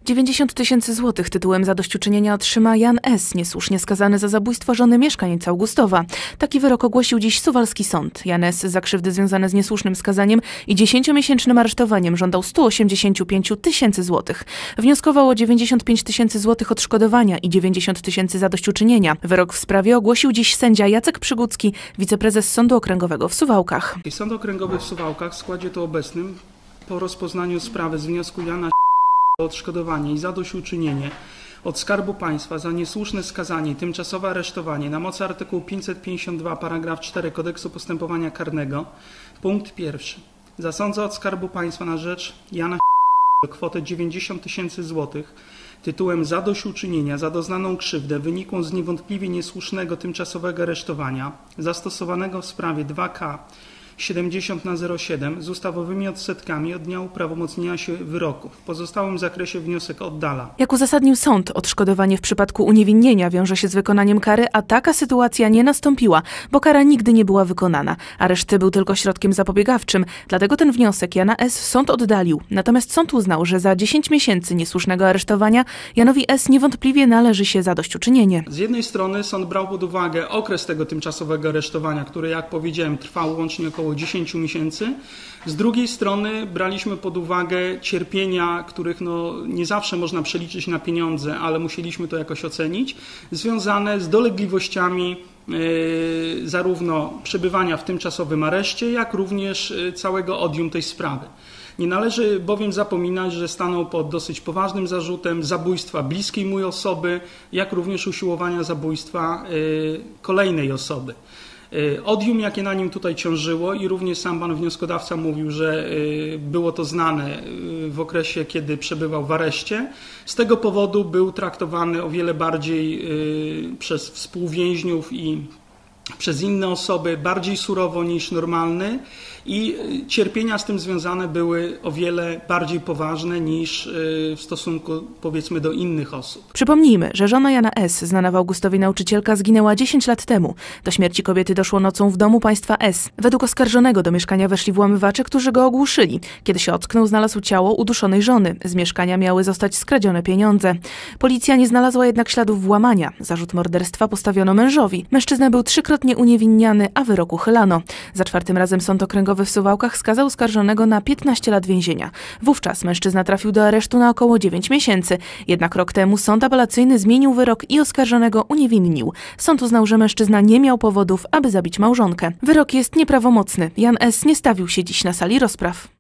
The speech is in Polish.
90 000 złotych tytułem zadośćuczynienia otrzyma Jan S., niesłusznie skazany za zabójstwo żony mieszkaniec Augustowa. Taki wyrok ogłosił dziś suwalski sąd. Jan S. za krzywdy związane z niesłusznym skazaniem i 10-miesięcznym aresztowaniem żądał 185 000 złotych. Wnioskował o 95 000 złotych odszkodowania i 90 000 zadośćuczynienia. Wyrok w sprawie ogłosił dziś sędzia Jacek Przygódzki, wiceprezes Sądu Okręgowego w Suwałkach. Sąd Okręgowy w Suwałkach w składzie tu obecnym po rozpoznaniu sprawy z wniosku Jana o odszkodowanie i zadośćuczynienie od Skarbu Państwa za niesłuszne skazanie i tymczasowe aresztowanie na mocy artykułu 552 paragraf 4 Kodeksu Postępowania Karnego. Punkt pierwszy. Zasądza od Skarbu Państwa na rzecz Jana kwotę 90 000 złotych tytułem zadośćuczynienia za doznaną krzywdę wynikłą z niewątpliwie niesłusznego tymczasowego aresztowania zastosowanego w sprawie 2K 70/07 z ustawowymi odsetkami od dnia uprawomocnienia się wyroku. W pozostałym zakresie wniosek oddala. Jak uzasadnił sąd, odszkodowanie w przypadku uniewinnienia wiąże się z wykonaniem kary, a taka sytuacja nie nastąpiła, bo kara nigdy nie była wykonana. Areszt był tylko środkiem zapobiegawczym, dlatego ten wniosek Jana S. sąd oddalił. Natomiast sąd uznał, że za 10 miesięcy niesłusznego aresztowania Janowi S. niewątpliwie należy się zadośćuczynienie. Z jednej strony sąd brał pod uwagę okres tego tymczasowego aresztowania, który, jak powiedziałem, trwał łącznie około 10 miesięcy. Z drugiej strony braliśmy pod uwagę cierpienia, których nie zawsze można przeliczyć na pieniądze, ale musieliśmy to jakoś ocenić, związane z dolegliwościami zarówno przebywania w tymczasowym areszcie, jak również całego odium tej sprawy. Nie należy bowiem zapominać, że stanął pod dosyć poważnym zarzutem zabójstwa bliskiej mu osoby, jak również usiłowania zabójstwa kolejnej osoby. Odium, jakie na nim tutaj ciążyło, i również sam pan wnioskodawca mówił, że było to znane w okresie, kiedy przebywał w areszcie. Z tego powodu był traktowany o wiele bardziej przez współwięźniów i przez inne osoby bardziej surowo niż normalny i cierpienia z tym związane były o wiele bardziej poważne niż w stosunku, powiedzmy, do innych osób. Przypomnijmy, że żona Jana S., znana w Augustowie nauczycielka, zginęła 10 lat temu. Do śmierci kobiety doszło nocą w domu państwa S. Według oskarżonego do mieszkania weszli włamywacze, którzy go ogłuszyli. Kiedy się ocknął, znalazł ciało uduszonej żony. Z mieszkania miały zostać skradzione pieniądze. Policja nie znalazła jednak śladów włamania. Zarzut morderstwa postawiono mężowi. Mężczyzna był 3-krotnie uniewinniany, a wyrok uchylano. Za 4. razem Sąd Okręgowy w Suwałkach skazał oskarżonego na 15 lat więzienia. Wówczas mężczyzna trafił do aresztu na około 9 miesięcy. Jednak rok temu sąd apelacyjny zmienił wyrok i oskarżonego uniewinnił. Sąd uznał, że mężczyzna nie miał powodów, aby zabić małżonkę. Wyrok jest nieprawomocny. Jan S. nie stawił się dziś na sali rozpraw.